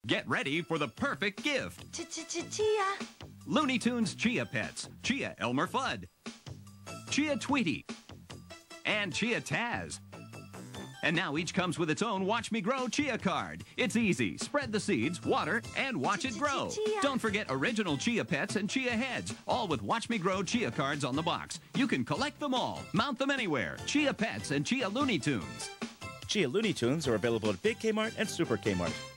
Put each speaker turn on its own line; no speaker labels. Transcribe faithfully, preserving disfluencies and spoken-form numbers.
Get ready for the perfect gift.
Ch-ch-ch-Chia.
Looney Tunes Chia Pets. Chia Elmer Fudd. Chia Tweety. And Chia Taz. And now each comes with its own Watch Me Grow Chia card. It's easy. Spread the seeds, water, and watch it grow. Don't forget original Chia Pets and Chia Heads, all with Watch Me Grow Chia cards on the box. You can collect them all. Mount them anywhere. Chia Pets and Chia Looney Tunes.
Chia Looney Tunes are available at Big Kmart and Super Kmart.